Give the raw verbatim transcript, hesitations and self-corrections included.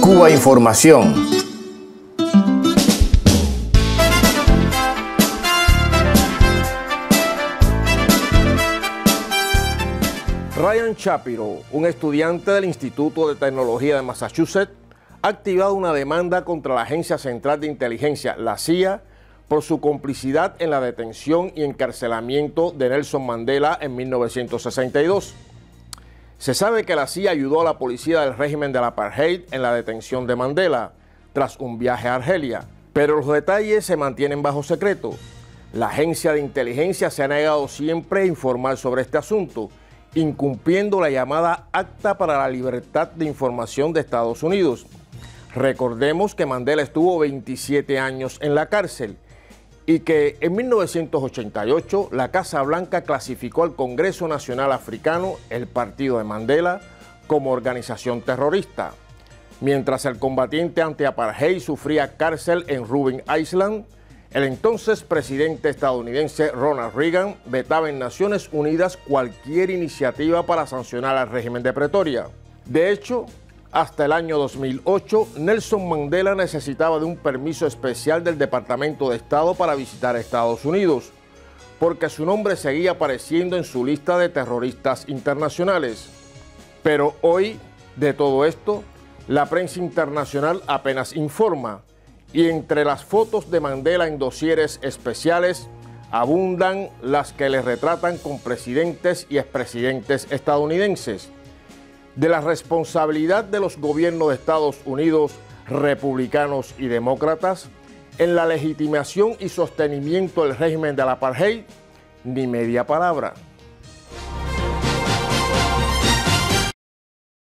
Cuba Información. Ryan Shapiro, un estudiante del Instituto de Tecnología de Massachusetts, ha activado una demanda contra la Agencia Central de Inteligencia, la C I A, por su complicidad en la detención y encarcelamiento de Nelson Mandela en mil novecientos sesenta y dos. Se sabe que la C I A ayudó a la policía del régimen del apartheid en la detención de Mandela, tras un viaje a Argelia, pero los detalles se mantienen bajo secreto. La agencia de inteligencia se ha negado siempre a informar sobre este asunto, incumpliendo la llamada Acta para la Libertad de Información de Estados Unidos. Recordemos que Mandela estuvo veintisiete años en la cárcel y que en mil novecientos ochenta y ocho la Casa Blanca clasificó al Congreso Nacional Africano, el Partido de Mandela, como organización terrorista. Mientras el combatiente anti-apartheid sufría cárcel en Robben Island, el entonces presidente estadounidense Ronald Reagan vetaba en Naciones Unidas cualquier iniciativa para sancionar al régimen de Pretoria. De hecho, hasta el año dos mil ocho, Nelson Mandela necesitaba de un permiso especial del Departamento de Estado para visitar Estados Unidos, porque su nombre seguía apareciendo en su lista de terroristas internacionales. Pero hoy, de todo esto, la prensa internacional apenas informa, y entre las fotos de Mandela en dosieres especiales abundan las que le retratan con presidentes y expresidentes estadounidenses. De la responsabilidad de los gobiernos de Estados Unidos, republicanos y demócratas, en la legitimación y sostenimiento del régimen del apartheid, ni media palabra.